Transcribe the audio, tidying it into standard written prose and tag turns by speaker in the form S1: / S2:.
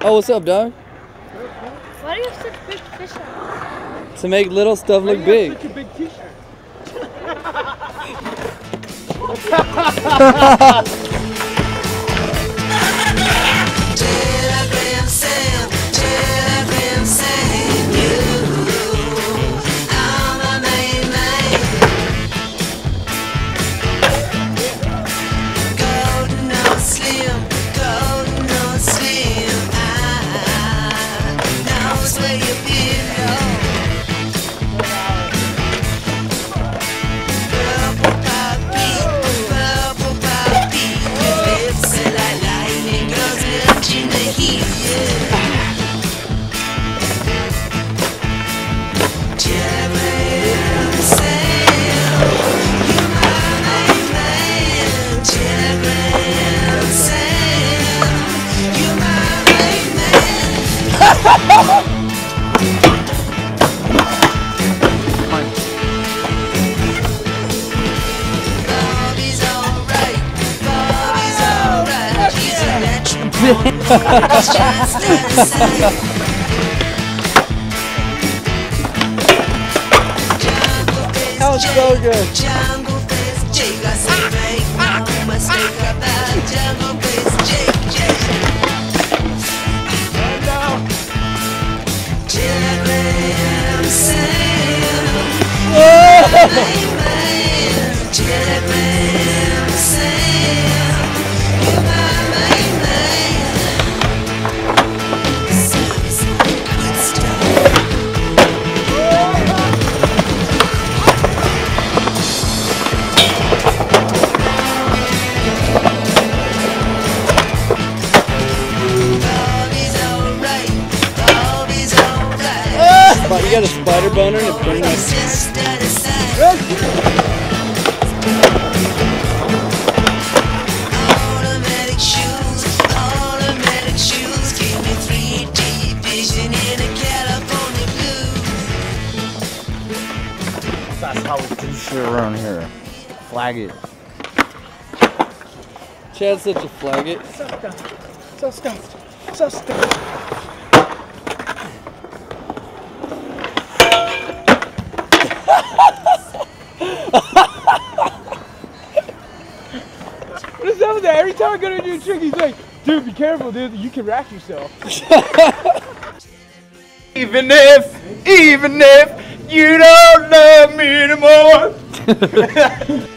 S1: Oh, what's up, dog?
S2: Why do you have such big fish on?
S1: To make little stuff look big.
S3: Such a big t-shirt.
S1: That was so good. You got a spider boner and it's burning my
S4: automatic shoes, give me 3D vision in a California blue.
S3: That's how we do shit around here. Flag it.
S1: Chad's such a flag it.
S3: So stuffed. So stuffed. What is up with that? Every time I go to do a trick, he's like, dude, be careful, dude. You can rack yourself. Even if you don't love me anymore.